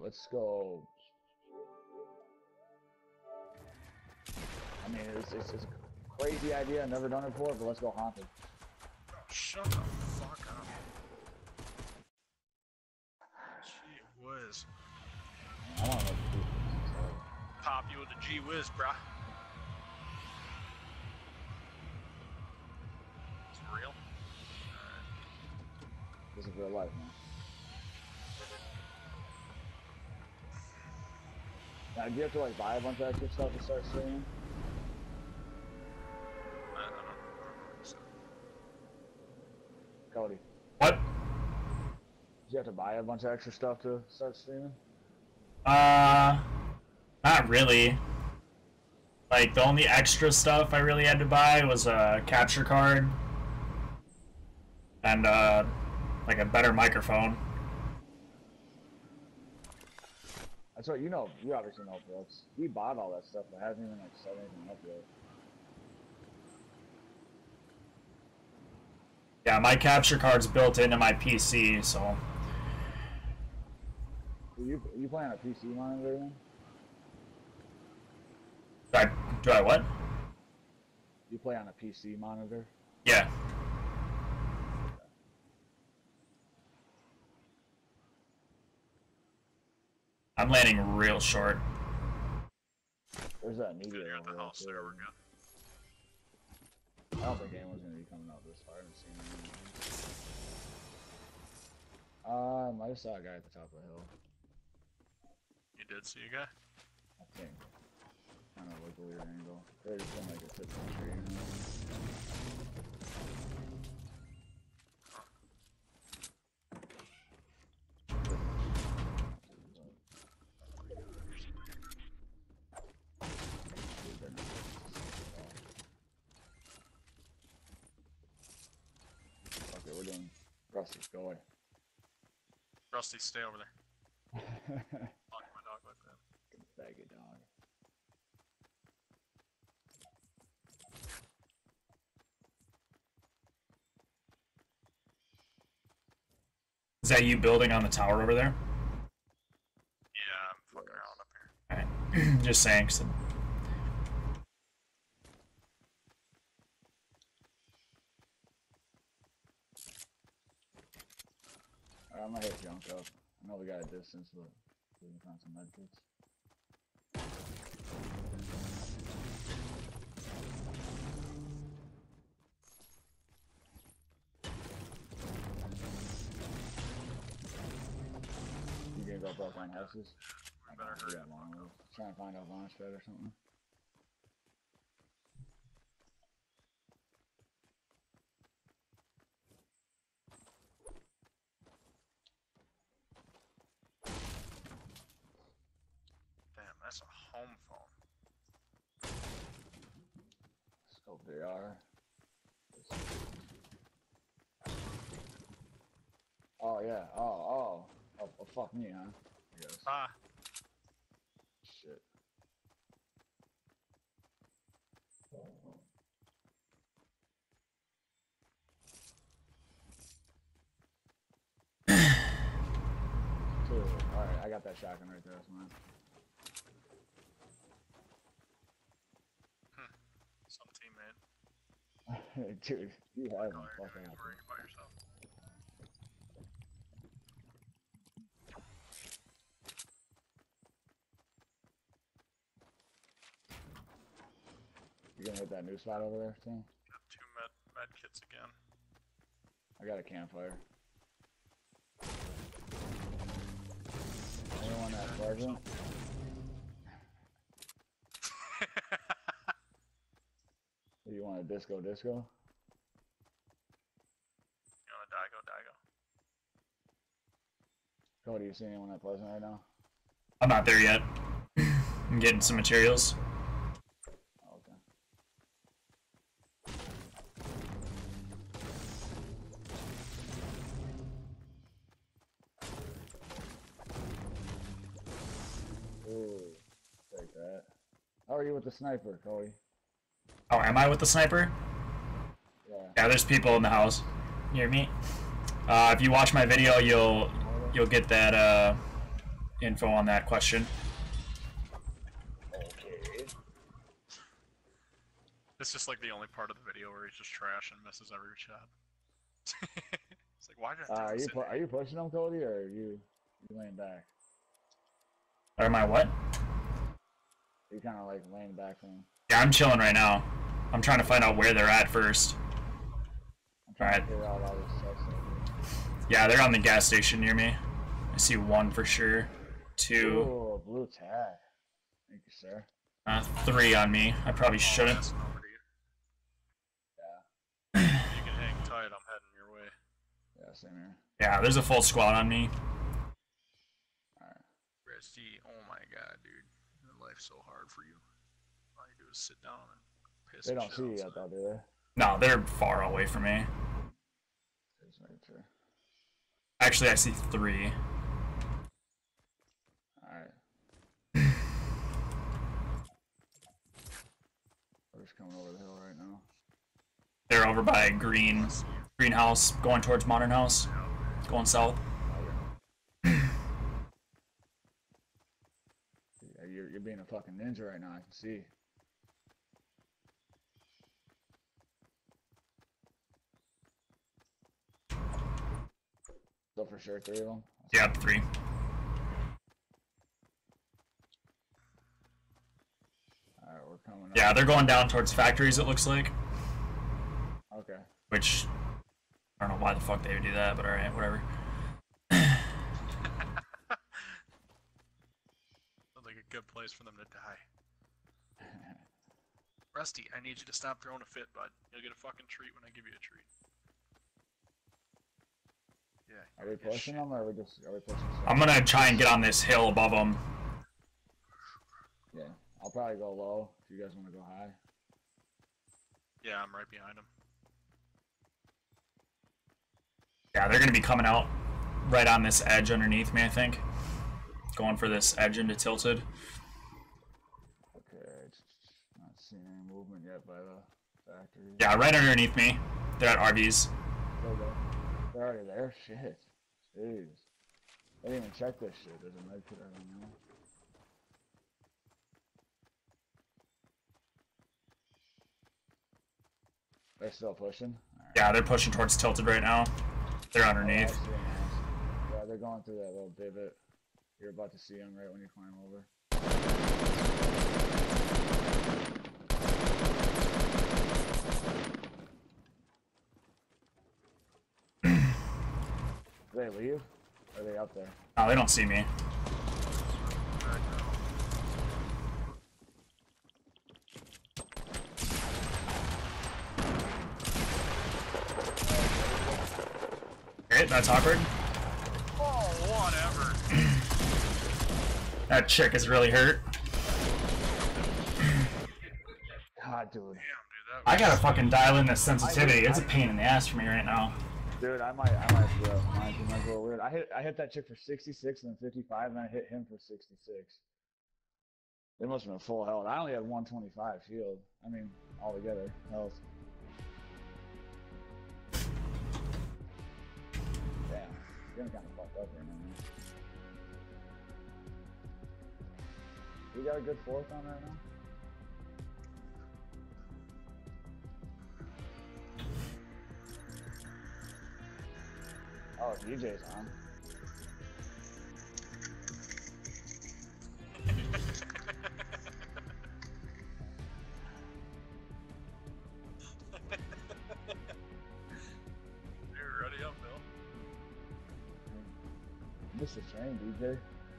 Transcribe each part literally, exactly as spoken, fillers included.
let's go. I mean, it's, it's, it's a crazy idea. I've never done it before, but let's go haunted. Shut the fuck up. Gee whiz. I don't know what to do. Pop you with a gee whiz, brah. It's real? Alright. This is real life, man. Now, do you have to like buy a bunch of extra stuff to start streaming? I, I don't know. So. Cody. What? Do you have to buy a bunch of extra stuff to start streaming? Uh, not really. Like, the only extra stuff I really had to buy was a capture card and, uh, like a better microphone. That's right, you know, you obviously know, Brooks. He bought all that stuff, but hasn't even, like, set anything up yet. Yeah, my capture card's built into my P C, so... Do you, you play on a P C monitor then? Do I, do I what? You play on a P C monitor? Yeah. I'm landing real short. Where's that media? Good, you're at the house too? there, we're good. I don't think anyone's gonna be coming out this far. I haven't seen anyone. Um, I just saw a guy at the top of the hill. You did see a guy? I think. Kind of like a weird angle. They're just in like a tip of the tree, you know? Okay, we're doing Rusty, go away. Rusty, stay over there. Fuck my dog like that. Baggy dog. Is that you building on the tower over there? Yeah, I'm fucking around up here. Alright. Just saying. 'Cause Alright, I'm gonna hit junk up. I know we got a distance, but we can find some medkits. You gonna go up on houses? I better hurry up. Trying to find a launch pad or something. Damn, that's a home phone. Scope V R. Oh yeah. Oh oh. Oh, oh fuck me, huh? Yes. Ah, Shit. Two. Alright, I got that shotgun right there, that's mine. some teammate. Dude, you have All him you're fucking doing up. is worrying about yourself. You gonna hit that new spot over there, Tim? Got two med med kits again. I got a campfire. Anyone that pleasant? You want a disco disco? You wanna die, go, die, go. Cody, you see anyone that pleasant right now? I'm not there yet. I'm getting some materials. Oh, okay. Ooh, take that. How are you with the sniper, Cody? Oh, am I with the sniper? Yeah. Yeah, there's people in the house near me. Uh, if you watch my video, you'll you'll get that. Uh, info on that question. Okay. It's just like the only part of the video where he's just trash and misses every shot. It's like, why did I Uh, throw are this you in pu- there? are you pushing them, Cody, or are you you laying back? Or am I what? You kind of like laying back from them. Yeah, I'm chilling right now. I'm trying to find out where they're at first. I'm trying Alright. to figure out all this stuff. Yeah, they're on the gas station near me. I see one for sure. Two, Ooh, blue tag. Thank you, sir. uh, three on me. I probably Oh, shouldn't. that's over to you. Yeah. You can hang tight. I'm heading your way. Yeah, same here. Yeah, there's a full squad on me. Alright. Resty, oh my god, dude. Life's so hard for you. All you do is sit down and piss They and don't shit see you outside. yet, though, do they? No, they're far away from me. Just making sure. Actually, I see three. Alright. We're just coming over the hill right now. They're over by green greenhouse, going towards modern house, going south. Okay. Yeah, you're, you're being a fucking ninja right now, I can see. So for sure, three of them? Yeah, three. Alright, we're coming up. Yeah, they're going down towards factories, it looks like. Okay. Which, I don't know why the fuck they would do that, but alright, whatever. Sounds like a good place for them to die. Rusty, I need you to stop throwing a fit, bud. You'll get a fucking treat when I give you a treat. Yeah. Are we yeah, pushing shit. them, or are we just, are we pushing I'm stuff? gonna try and get on this hill above them. Yeah, I'll probably go low, if you guys want to go high. Yeah, I'm right behind him. Yeah, they're gonna be coming out right on this edge underneath me, I think. Going for this edge into tilted. Okay, not seeing any movement yet by the factory. Yeah, right underneath me. They're at R Vs. There they go. They're already there? Shit. Jeez. I didn't even check this shit. There's a med kit right now. They're still pushing? Alright. Yeah, they're pushing towards tilted right now. They're Oh, I underneath. see 'em now. Yeah, they're going through that little divot. You're about to see them right when you climb over. Do they leave? Or are they up there? Oh, they don't see me. Okay, that's awkward. Oh, whatever. That chick is really hurt. God, dude. Damn, dude, that I was gotta fucking dial in this sensitivity. It's a pain in the ass for me right now. Dude, I might, I might, bro. Mine's, mine's a little weird. I hit, I hit that chick for sixty-six and then fifty-five, and I hit him for sixty-six. It must have been full health. I only had one twenty-five shield. I mean, altogether health. Damn, you're kind of fucked up right now, man. You got a good fourth on right now? Oh, D J's on. You're ready up, Bill. Mister Train, D J.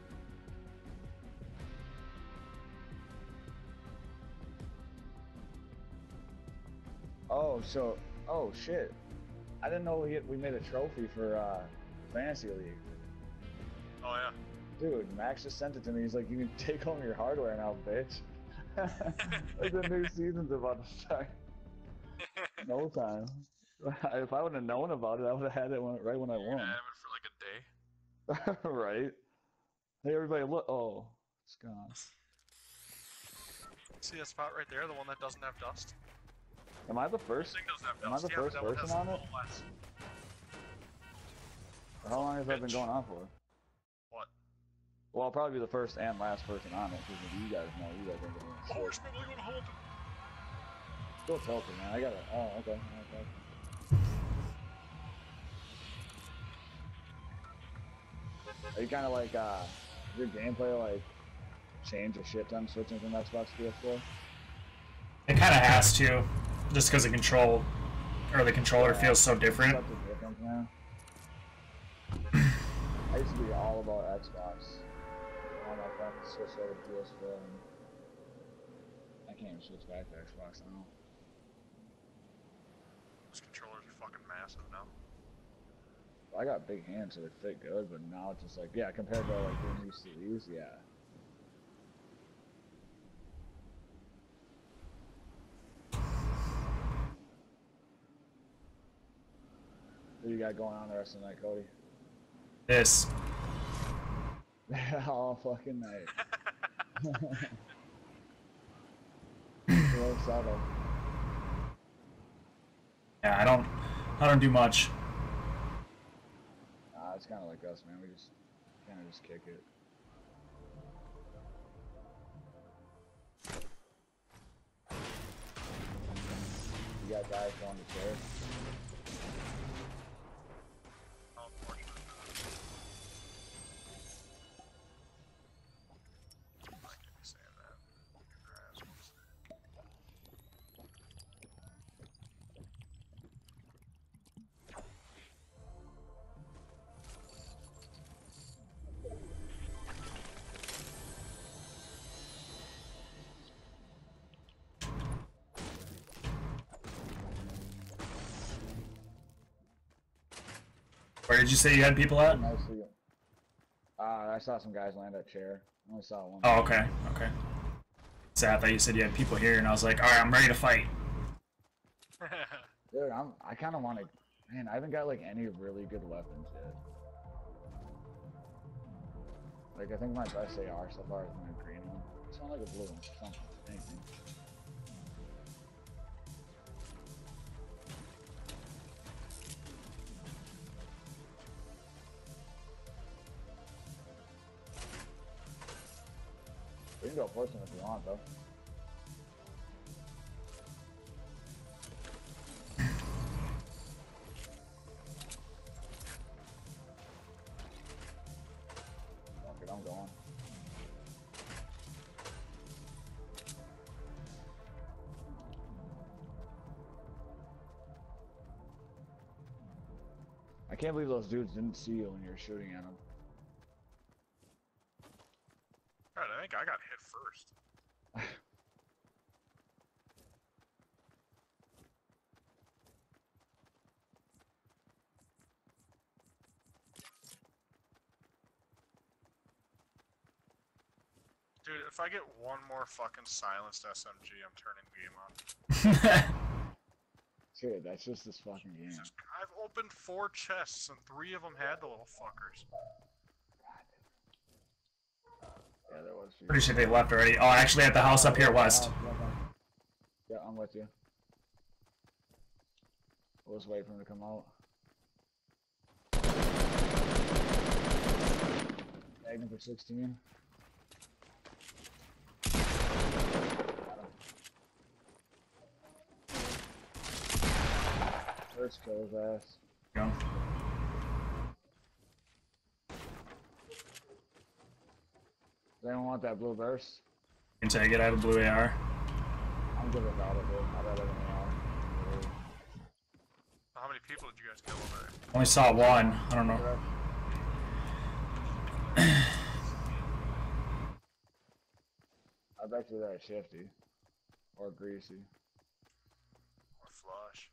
Oh, so, oh shit. I didn't know we, had, we made a trophy for uh, Fantasy League. Oh, yeah. Dude, Max just sent it to me. He's like, you can take home your hardware now, bitch. Like the new season's about to start. No time. If I would have known about it, I would have had it when, right when I You're gonna won. have it for like a day. Right? Hey, everybody, look. Oh, it's gone. See that spot right there? The one that doesn't have dust? Am I the This first? thing doesn't have Am I dust. the Yeah, but first that one person has on a it? little less. How long has that been Bitch. going on for? What? Well, I'll probably be the first and last person on it, because you guys know, you guys ain't gonna Oh, it's probably gonna hold. Still tilted, man. I gotta. Oh, okay. okay. Are you kind of like, uh, your gameplay, like, change a shit ton switching from Xbox to P S four? It kind of has to, just because the control, or the controller Yeah, feels so different. Such a difference, man. I used to be all about Xbox. All my friends switched over to P S four, and I can't even switch back to Xbox now. Those controllers are fucking massive now. I got big hands, so they fit good, but now it's just like, yeah, compared to like being used to these, yeah. What do you got going on the rest of the night, Cody? This. All fucking night. Real subtle. Yeah, I don't, I don't do much. Nah, it's kind of like us, man. We just kind of just kick it. You got guys on the chair. Unfortunately. I can't be saying that. You're assholes. Where did you say you had people at? Nicely. Uh, I saw some guys land at chair. I only saw one. Oh, okay, okay. So I thought you said you had people here, and I was like, all right, I'm ready to fight. Dude, I'm. I kind of want to. Man, I haven't got like any really good weapons yet. Like I think my best A R so far is my green one. It's not like a blue one. Something. Anything. We can go force him if you want, though. Okay, I'm going. I can't believe those dudes didn't see you when you were shooting at them. God, I think I got hit first. Dude, if I get one more fucking silenced S M G, I'm turning the game on. Dude, that's just this fucking game. Jesus, I've opened four chests and three of them had the little fuckers. Yeah, there was. Pretty sure they left already. Oh, actually at the house up here west. Yeah, I'm with you. We'll just wait for him to come out. Magnum for sixteen. First kill his ass. Go. Does anyone want that blue burst? You can take it. I have a blue A R. I'm good without it, dude. I'd rather than out. How many people did you guys kill over there? Only saw one. I don't know. I bet you they're shifty. Or greasy. Or flush?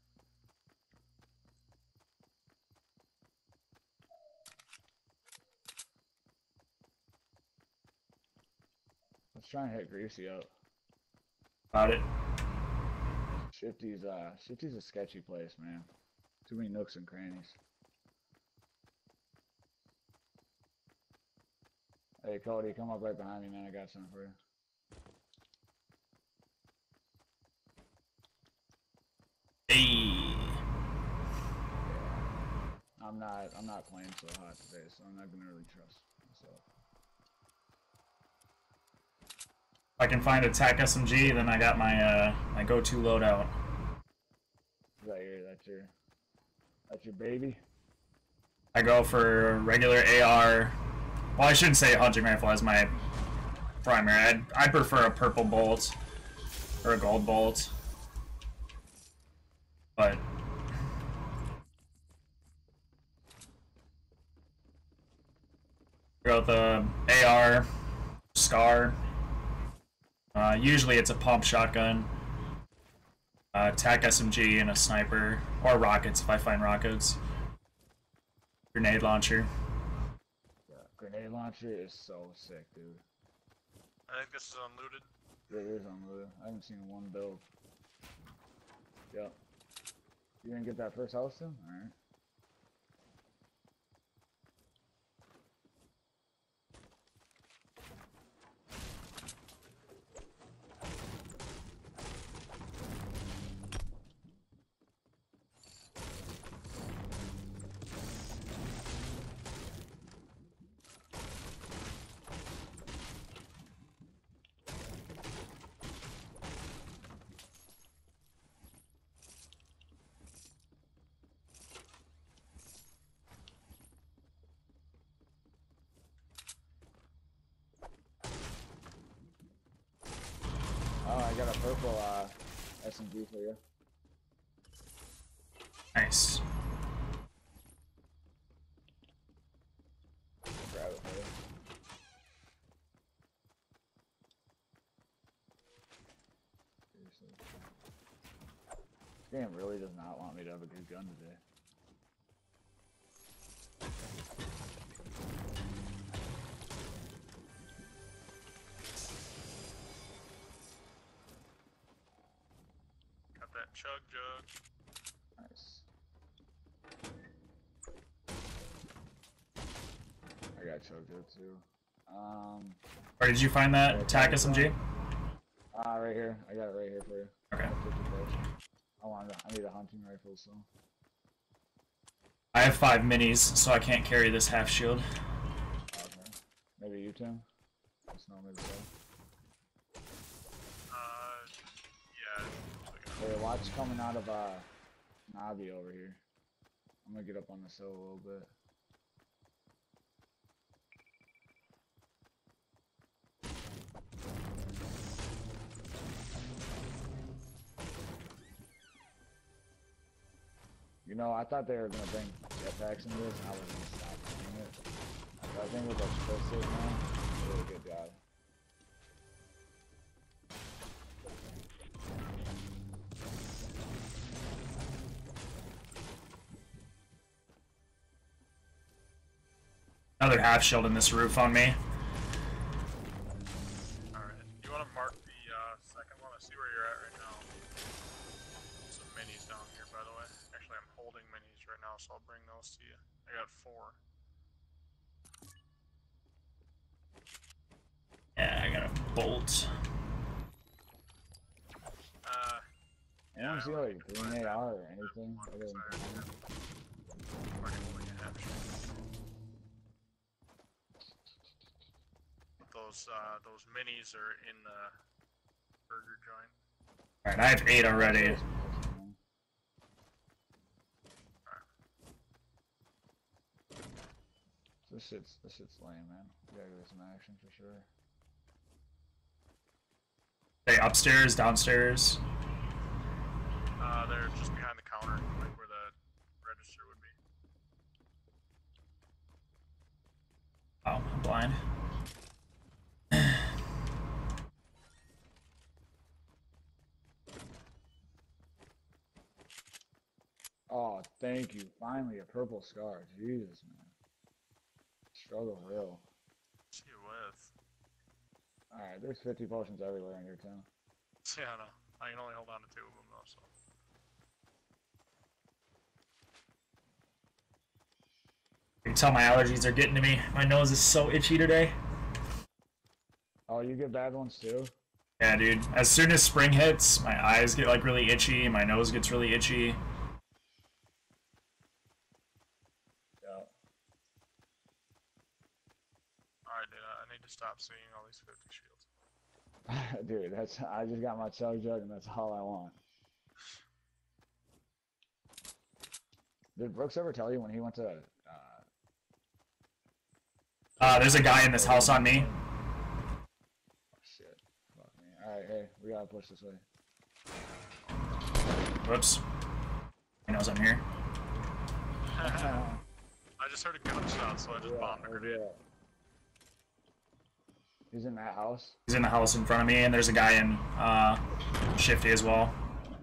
Let's try and hit greasy up. About it. Shifty's uh Shifty's a sketchy place, man. Too many nooks and crannies. Hey Cody, come up right behind me, man. I got something for you. Hey. I'm not I'm not playing so hot today, so I'm not gonna really trust myself. I can find a TAC S M G, then I got my uh, my go-to loadout. Is that your, that's your, that's your baby? I go for regular A R. Well, I shouldn't say hunting rifle as my primary. I'd, I'd prefer a purple bolt or a gold bolt. But go with the A R, Scar. Uh, usually it's a pump shotgun, uh, TAC S M G, and a sniper, or rockets if I find rockets. Grenade launcher. Yeah, grenade launcher is so sick, dude. I think this is unlooted. It is unlooted. I haven't seen one build. Yep. You didn't get that first house then? Alright. Oh, I got a purple uh, S M G for you. Nice. Grab it for you. Seriously. This game really does not want me to have a good gun today. Got that chug jug. Nice. I got Chojo too. Um, Where did you find that TAC S M G? Ah, right here. I got it right here for you. Okay. I want. I need a hunting rifle, so. I have five minis, so I can't carry this half shield. Okay. Maybe you, Tim? Just know maybe so. Uh, yeah. Hey, watch coming out of uh, Navi over here. I'm gonna get up on the sill a little bit. You know, I thought they were gonna bring jetpacks into this, and I was gonna stop doing it. But I think with those pistols now, really good job. Another half shield in this roof on me. Alright. You want to mark the uh, second one? I see where you're at right now. Some minis down here, by the way. Actually, I'm holding minis right now, so I'll bring those to you. I got four. Yeah, I got a bolt. Uh, I don't see like green A R or anything one other than beside green. it. I'm already holding a half shot. Those uh, those minis are in the burger joint. Alright, I have eight already. This shit's this shit's lame, man. We gotta get some action for sure. Hey, upstairs, downstairs. Uh, they're just behind the counter, like where the register would be. Oh, I'm blind. Oh, thank you. Finally, a purple scar. Jesus, man. Struggle real. See you with. Alright, there's fifty potions everywhere in your town. Yeah, I know. I can only hold on to two of them though, so. You can tell my allergies are getting to me. My nose is so itchy today. Oh, you get bad ones too? Yeah, dude. As soon as spring hits, my eyes get like really itchy, my nose gets really itchy. Yeah. Alright, dude, I need to stop seeing all these fifty shields. Dude, that's I just got my chug jug and that's all I want. Did Brooks ever tell you when he went to? Uh, Uh, there's a guy in this house on me. oh, shit. Fuck me. All right, hey, we gotta push this way. Whoops. He knows I'm here. I just heard a gunshot, so I just Yeah, bombed a where's he grenade. at? He's in that house. He's in the house in front of me, and there's a guy in uh, Shifty as well.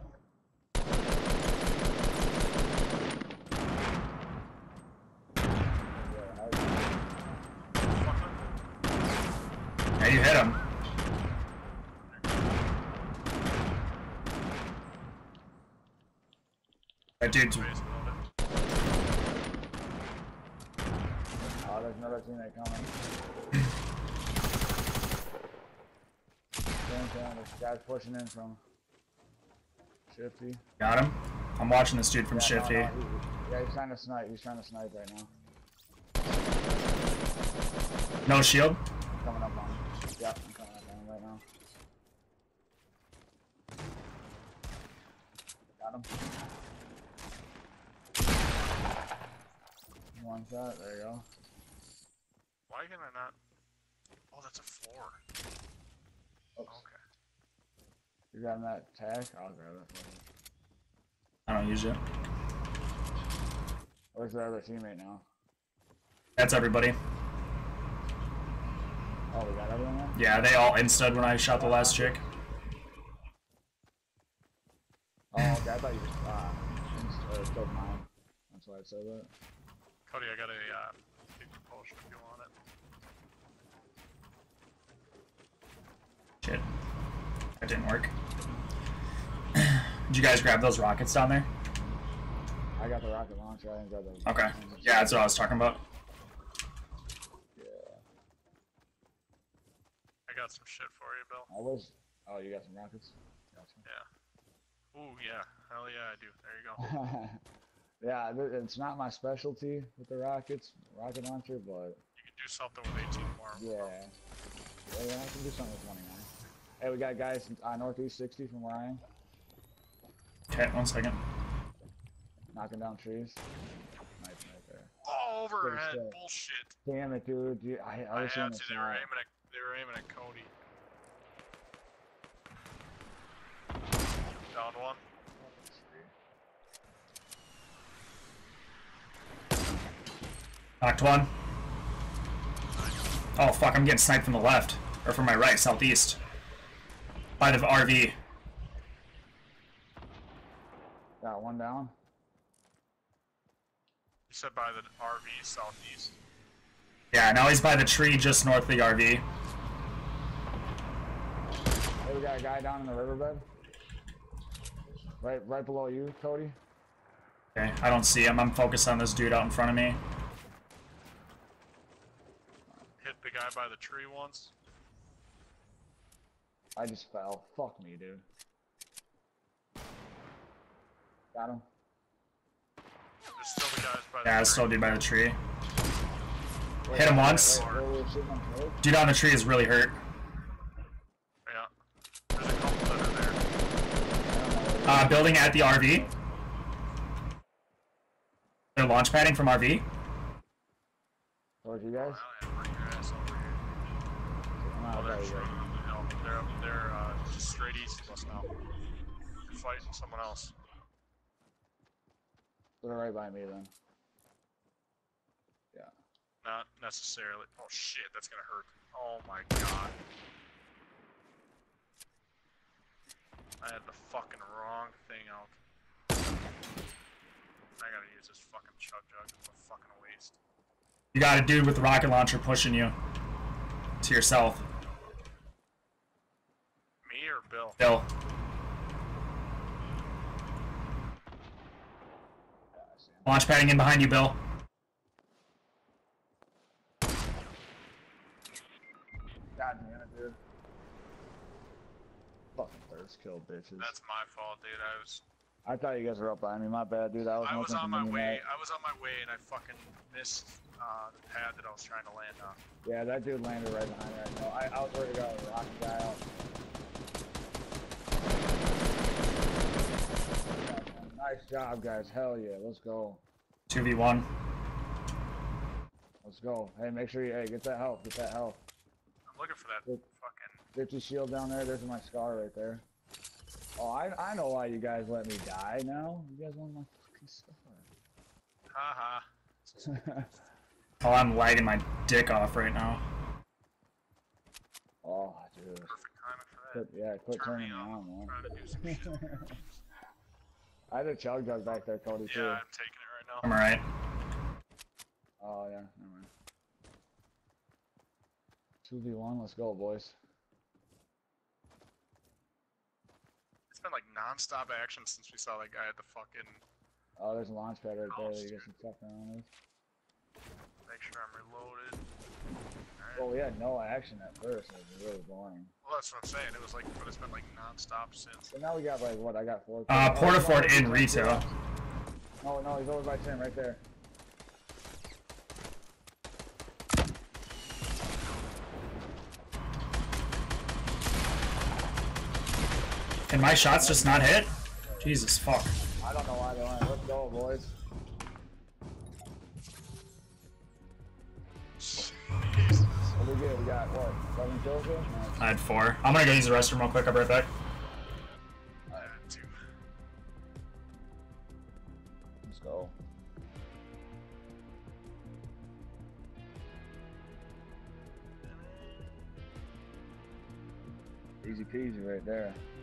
Yeah, you hit him. That dude's... Oh, there's another teammate coming. Same thing, this guy's pushing in from Shifty. Got him. I'm watching this dude from Yeah, no, Shifty. no, he- yeah, he's trying to snipe. He's trying to snipe right now. No shield. Coming up on him. Yep, I'm coming up on him right now. Got him. One shot, there you go. Why can I not? Oh, that's a floor. Oops. Okay. You got him that tag? I'll grab it for you. I don't use it. Where's the other teammate now? That's everybody. Oh, we got everyone there? Yeah, they all instead when I shot the last chick. Oh, okay, I thought you just, uh, inst- uh, killed mine. That's why I said that. Cody, I got a uh, big potion if you want it. Shit. That didn't work. Did you guys grab those rockets down there? I got the rocket launcher, I didn't grab the... Okay. Yeah, that's what I was talking about. Yeah. I got some shit for you, Bill. I was... Oh, you got some rockets? Gotcha. Yeah. Ooh, yeah. Hell yeah, I do. There you go. Yeah, th- it's not my specialty with the rockets, rocket launcher, but You can do something with eighteen more. yeah. Yeah, yeah, I can do something with twenty-nine. Hey, we got guys uh, northeast sixty from where I am, Okay, one second. knocking down trees. Nice right there. Oh, overhead. shit. Bullshit. Damn it, dude. dude I, I, I was had seeing to. a They were shot. aiming at. They were aiming at Cody. Down one. Knocked one. Oh fuck, I'm getting sniped from the left. Or from my right, southeast. By the R V. Got one down. You said by the R V southeast. Yeah, now he's by the tree just north of the R V. Hey, we got a guy down in the riverbed. Right, right below you, Cody. Okay, I don't see him. I'm focused on this dude out in front of me. Hit the guy by the tree once. I just fell. Fuck me, dude. Got him. There's still the guys by the Yeah, I tree. still dude by the tree. Wait, Hit him wait, once. Wait, wait, wait, wait, shooting on Cody? Dude on the tree is really hurt. Yeah. There's a couple that are there. Uh, building at the R V. They're launch padding from R V. Towards you guys? Oh, yeah, bring your ass over here. I'm Oh, out they're there, straight. you No, they're they're uh, just straight east of us now. You're fighting someone else. They're right by me then. Yeah. Not necessarily. Oh shit, that's gonna hurt. Oh my god. I had the fucking wrong thing out. I gotta use this fucking chug jug. It's a fucking waste. You got a dude with the rocket launcher pushing you. To your south. Me or Bill? Bill. Yeah, I see him. Launch padding in behind you, Bill. God damn it, dude. Fucking thirst kill, bitches. That's my fault, dude. I was. I thought you guys were up by me. My bad, dude. I was, I was looking on for my mini way. map. I was on my way, and I fucking missed uh, the pad that I was trying to land on. Yeah, that dude landed right behind me right now. I, I was ready to go. Rock the guy out. Nice job, guys. Hell yeah. Let's go. two v one. Let's go. Hey, make sure you hey get that health. Get that health. I'm looking for that Good. fucking. fifty shield down there. There's my scar right there. Oh, I I know why you guys let me die now. You guys want my fucking Haha. scar. Oh, I'm lagging my dick off right now. Oh, dude. Perfect timing for that. Quit, yeah, quit Turn turning me me on. on, man. Trying to do some shit. I had a chug jug back there, Cody, too. Yeah, I'm taking it right now. I'm alright. Oh, yeah, never mind. two v one, let's go, boys. It's been like non-stop action since we saw that guy at the fucking. Oh, there's a launch pad right there that you Dude. get some stuff around with. Make sure I'm reloaded. Alright. Well, we had no action at first. It was really boring. Well, that's what I'm saying. It was like, but it's been like non-stop since. So now we got, like, what, I got four. Uh, oh, Portafort no, in he's retail. No, no, he's over by Tim, right there. Can my shots just not hit? Jesus fuck. I don't know why they went. Let's go, boys. What do we get? We got, what, seven kills here? Nice. I had four. I'm gonna go use the restroom real quick. I'll be right back. Uh, two. Let's go. Easy peasy right there.